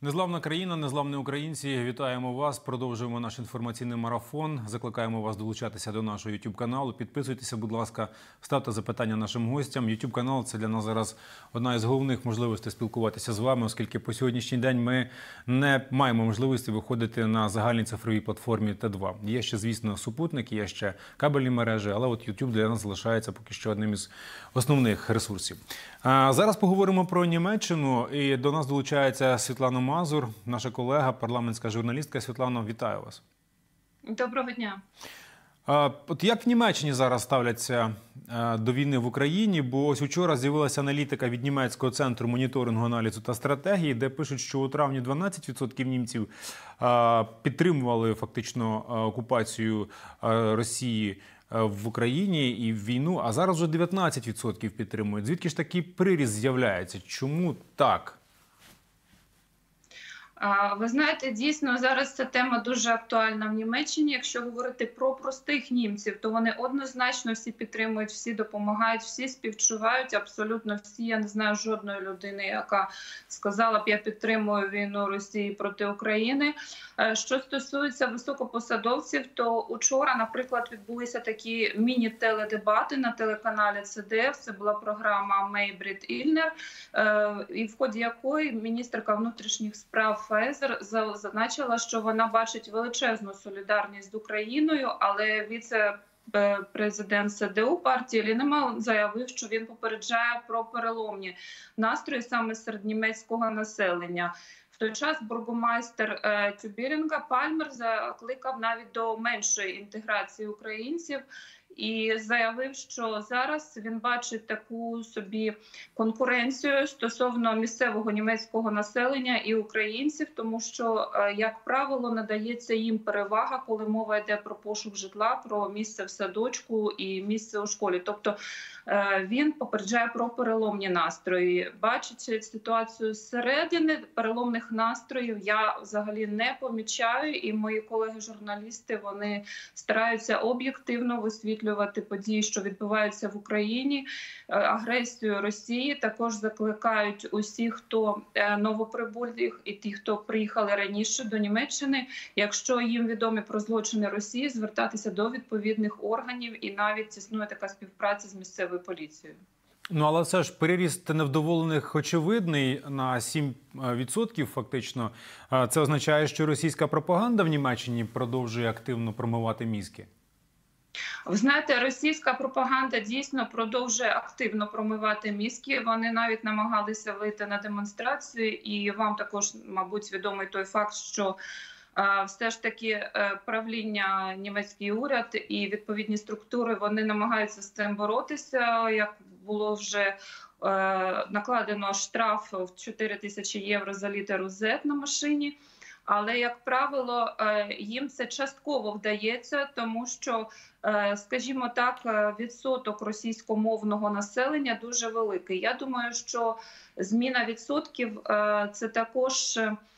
Незламна країна, незламні українці. Вітаємо вас. Продовжуємо наш інформаційний марафон. Закликаємо вас долучатися до нашого YouTube-каналу. Підписуйтеся, будь ласка, ставте запитання нашим гостям. YouTube-канал – це для нас зараз одна із головних можливостей спілкуватися з вами, оскільки по сьогоднішній день ми не маємо можливості виходити на загальній цифровій платформі Т2. Є ще, звісно, супутники, є ще кабельні мережі, але от YouTube для нас залишається поки що одним із основних ресурсів. Зараз поговоримо про Німеччину, і до нас долучається Світлана Мазур, наша колега, парламентська журналістка. Світлано, вітаю вас. Доброго дня. От як в Німеччині зараз ставляться до війни в Україні? Бо ось учора з'явилася аналітика від Німецького центру моніторингу, аналізу та стратегії, де пишуть, що у травні 12% німців підтримували фактично окупацію Росії в Україні і в війну, а зараз вже 19% підтримують. Звідки ж такий приріст з'являється? Чому так? Ви знаєте, дійсно, зараз ця тема дуже актуальна в Німеччині. Якщо говорити про простих німців, то вони однозначно всі підтримують, всі допомагають, всі співчувають, абсолютно всі. Я не знаю жодної людини, яка сказала б, я підтримую війну Росії проти України. Що стосується високопосадовців, то учора, наприклад, відбулися такі міні-теледебати на телеканалі ЦДФ. Це була програма Мейбрід Ільнер, і в ході якої міністерка внутрішніх справ Фейзер зазначила, що вона бачить величезну солідарність з Україною, але віце-президент ЦДУ партії Лінеман заявив, що він попереджає про переломні настрої саме серед німецького населення. В той час бургомайстер Тюбірінга Пальмер закликав навіть до меншої інтеграції українців і заявив, що зараз він бачить таку собі конкуренцію стосовно місцевого німецького населення і українців, тому що, як правило, надається їм перевага, коли мова йде про пошук житла, про місце в садочку і місце у школі. Тобто він попереджає про переломні настрої. Бачачи ситуацію зсередини, переломних настроїв я взагалі не помічаю, і мої колеги-журналісти, вони стараються об'єктивно висвітлювати події, що відбуваються в Україні, агресію Росії. Також закликають усіх, хто новоприбулих і ті, хто приїхали раніше до Німеччини, якщо їм відомі про злочини Росії, звертатися до відповідних органів, і навіть існує така співпраця з місцевою поліцією. Ну, але все ж переріст невдоволених очевидний на 7% фактично. Це означає, що російська пропаганда в Німеччині продовжує активно промивати мізки? Ви знаєте, російська пропаганда дійсно продовжує активно промивати мізки. Вони навіть намагалися вийти на демонстрацію, і вам також, мабуть, відомий той факт, що все ж таки правління, німецький уряд і відповідні структури, вони намагаються з цим боротися. Як було вже накладено штраф в 4 тисячі євро за літеру Z на машині. Але, як правило, їм це частково вдається, тому що, скажімо так, відсоток російськомовного населення дуже великий. Я думаю, що зміна відсотків – це також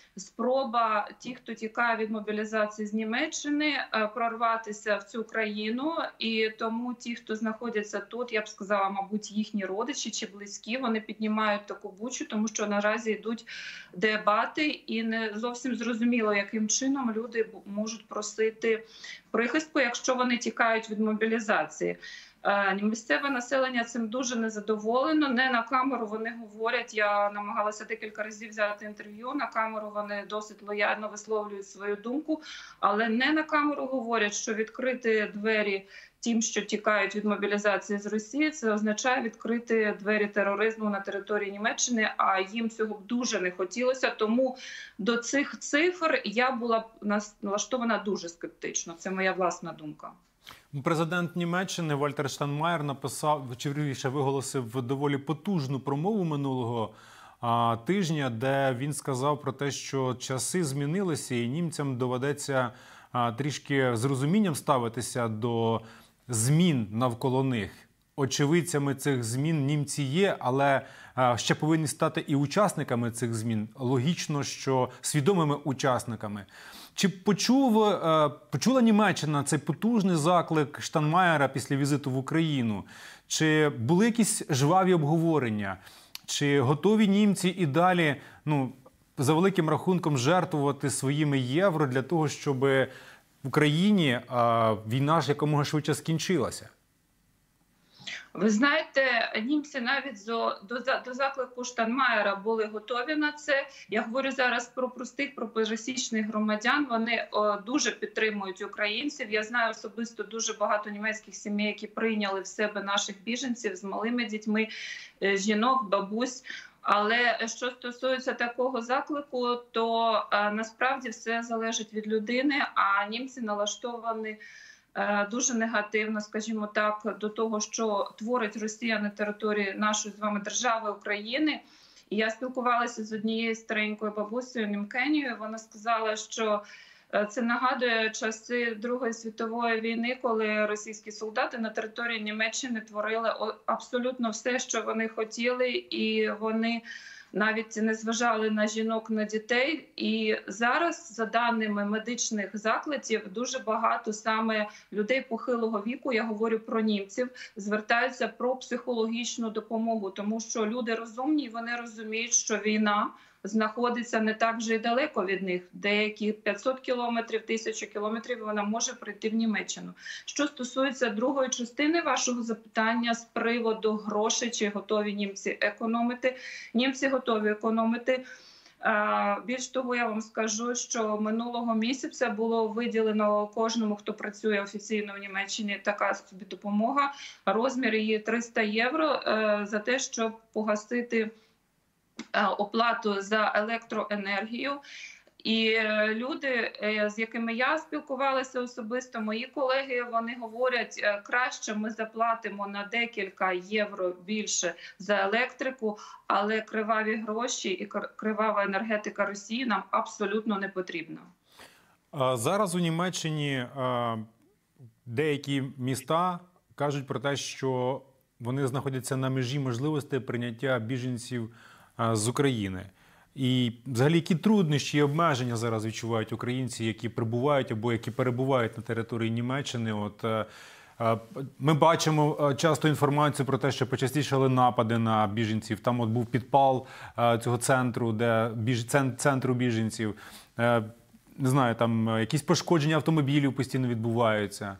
спроба тих, хто тікає від мобілізації з Німеччини, прорватися в цю країну. І тому ті, хто знаходяться тут, я б сказала, мабуть, їхні родичі чи близькі, вони піднімають таку бучу, тому що наразі йдуть дебати, і не зовсім зрозуміло, яким чином люди можуть просити прихистку, якщо вони тікають від мобілізації. Місцеве населення цим дуже незадоволено. Не на камеру вони говорять, я намагалася декілька разів взяти інтерв'ю, на камеру вони досить лояльно висловлюють свою думку, але не на камеру говорять, що відкрити двері тим, що тікають від мобілізації з Росії, це означає відкрити двері тероризму на території Німеччини, а їм цього б дуже не хотілося. Тому до цих цифр я була б налаштована дуже скептично. Це моя власна думка. Президент Німеччини Вальтер Штайнмаєр написав, чи вірніше виголосив доволі потужну промову минулого тижня, де він сказав про те, що часи змінилися і німцям доведеться трішки з розумінням ставитися до змін навколо них. Очевидцями цих змін німці є, але ще повинні стати і учасниками цих змін. Логічно, що свідомими учасниками. Чи почула Німеччина цей потужний заклик Штайнмаєра після візиту в Україну? Чи були якісь жваві обговорення? Чи готові німці і далі за великим рахунком жертвувати своїми євро для того, щоб в Україні війна ж якомога швидше скінчилася? Ви знаєте, німці навіть до заклику Штайнмаєра були готові на це. Я говорю зараз про простих, про пересічних громадян. Вони дуже підтримують українців. Я знаю особисто дуже багато німецьких сімей, які прийняли в себе наших біженців з малими дітьми, жінок, бабусь. Але що стосується такого заклику, то насправді все залежить від людини, а німці налаштовані дуже негативно, скажімо так, до того, що творить Росія на території нашої з вами держави України. І я спілкувалася з однією старенькою бабусею Німкенією. Вона сказала, що це нагадує часи Другої світової війни, коли російські солдати на території Німеччини творили абсолютно все, що вони хотіли, і вони навіть не зважали на жінок, на дітей. І зараз, за даними медичних закладів, дуже багато саме людей похилого віку, я говорю про німців, звертаються про психологічну допомогу, тому що люди розумні, і вони розуміють, що війна знаходиться не так вже й далеко від них. Деякі 500 кілометрів, 1000 кілометрів вона може прийти в Німеччину. Що стосується другої частини вашого запитання з приводу грошей, чи готові німці економити. Німці готові економити. Більш того, я вам скажу, що минулого місяця було виділено кожному, хто працює офіційно в Німеччині, така собі допомога. Розмір її 300 євро за те, щоб погасити оплату за електроенергію. І люди, з якими я спілкувалася особисто, мої колеги, вони говорять, краще ми заплатимо на декілька євро більше за електрику, але криваві гроші і кривава енергетика Росії нам абсолютно не потрібна. Зараз у Німеччині деякі міста кажуть про те, що вони знаходяться на межі можливості прийняття біженців з України. І взагалі, які труднощі і обмеження зараз відчувають українці, які прибувають або які перебувають на території Німеччини? Ми бачимо часто інформацію про те, що почастішали напади на біженців. Там був підпал цього центру, центру біженців. Не знаю, там якісь пошкодження автомобілів постійно відбуваються.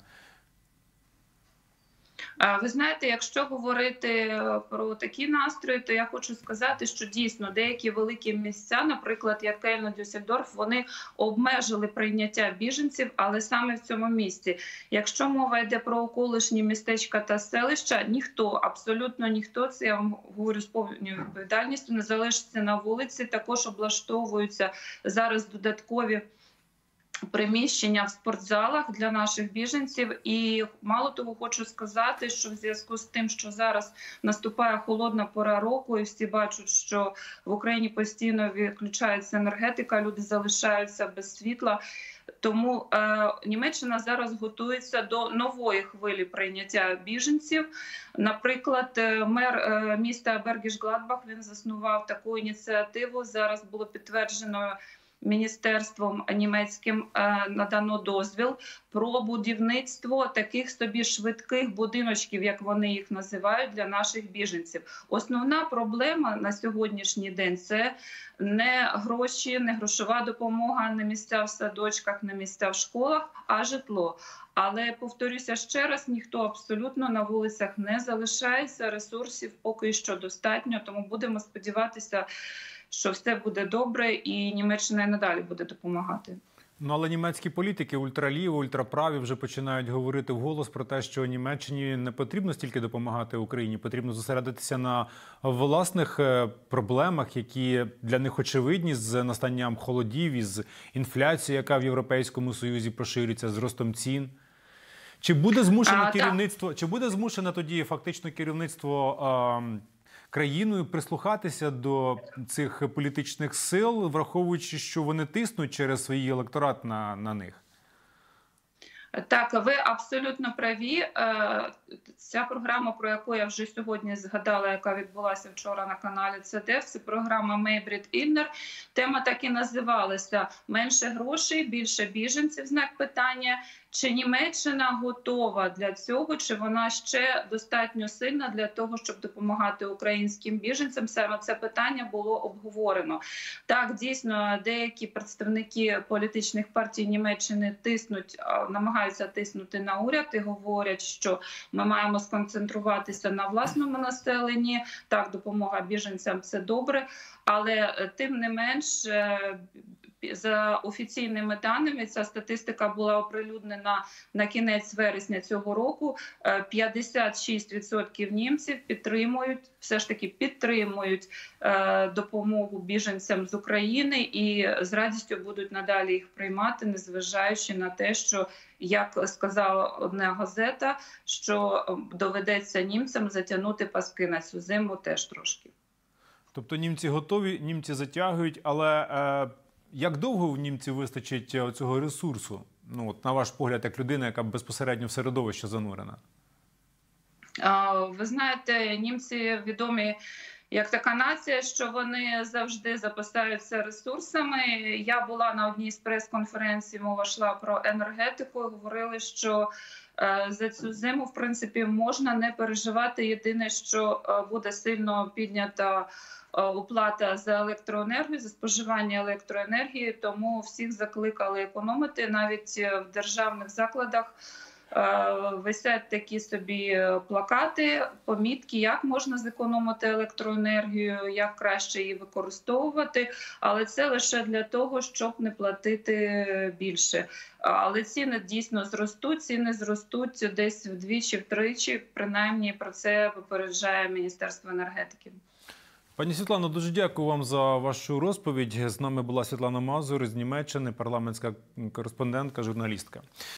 Ви знаєте, якщо говорити про такі настрої, то я хочу сказати, що дійсно деякі великі місця, наприклад, як Кельн, Дюссельдорф, вони обмежили прийняття біженців, але саме в цьому місці. Якщо мова йде про околишні містечка та селища, ніхто, абсолютно ніхто, це я вам говорю з повною відповідальністю, не залишиться на вулиці, також облаштовуються зараз додаткові приміщення в спортзалах для наших біженців. І мало того, хочу сказати, що в зв'язку з тим, що зараз наступає холодна пора року, і всі бачать, що в Україні постійно відключається енергетика, люди залишаються без світла. Тому Німеччина зараз готується до нової хвилі прийняття біженців. Наприклад, мер міста Бергіш-Гладбах, він заснував таку ініціативу. Зараз було підтверджено міністерством німецьким, надано дозвіл про будівництво таких собі швидких будиночків, як вони їх називають, для наших біженців. Основна проблема на сьогоднішній день – це не гроші, не грошова допомога, не місця в садочках, не місця в школах, а житло. Але, повторюся ще раз, ніхто абсолютно на вулицях не залишається, ресурсів поки що достатньо, тому будемо сподіватися, що все буде добре і Німеччина і надалі буде допомагати. Але німецькі політики, ультраліві, ультраправі, вже починають говорити вголос про те, що Німеччині не потрібно стільки допомагати Україні, потрібно зосередитися на власних проблемах, які для них очевидні з настанням холодів, із інфляцією, яка в Європейському Союзі поширюється, з ростом цін. Чи буде змушене керівництво, чи буде змушене тоді фактично керівництво країною прислухатися до цих політичних сил, враховуючи, що вони тиснуть через свій електорат на них? Так, ви абсолютно праві. Ця програма, про яку я вже сьогодні згадала, яка відбулася вчора на каналі ЦДФ, це програма Мейбрид Іннер. Тема так і називалася «Менше грошей, більше біженців», знак питання. Чи Німеччина готова для цього, чи вона ще достатньо сильна для того, щоб допомагати українським біженцям? Саме це питання було обговорено. Так, дійсно, деякі представники політичних партій Німеччини намагаються тиснути на уряд і говорять, що ми маємо сконцентруватися на власному населенні. Так, допомога біженцям – це добре, але тим не менш, за офіційними даними, ця статистика була оприлюднена на кінець вересня цього року. 56% німців все ж таки підтримують допомогу біженцям з України і з радістю будуть надалі їх приймати, незважаючи на те, що, як сказала одна газета, що доведеться німцям затягнути паски на цю зиму теж трошки. Тобто німці готові, німці затягують, але як довго в німців вистачить цього ресурсу? Ну, от, на ваш погляд, як людина, яка безпосередньо в середовище занурена? Ви знаєте, німці відомі як така нація, що вони завжди запасаються ресурсами. Я була на одній з прес-конференцій, мова йшла про енергетику, говорили, що за цю зиму, в принципі, можна не переживати. Єдине, що буде сильно піднята оплата за електроенергію, за споживання електроенергії, тому всіх закликали економити. Навіть в державних закладах висять такі собі плакати, помітки, як можна зекономити електроенергію, як краще її використовувати, але це лише для того, щоб не платити більше. Але ціни дійсно зростуть десь вдвічі-втричі, принаймні про це попереджає Міністерство енергетики. Пані Світлано, дуже дякую вам за вашу розповідь. З нами була Світлана Мазур з Німеччини, парламентська кореспондентка, журналістка.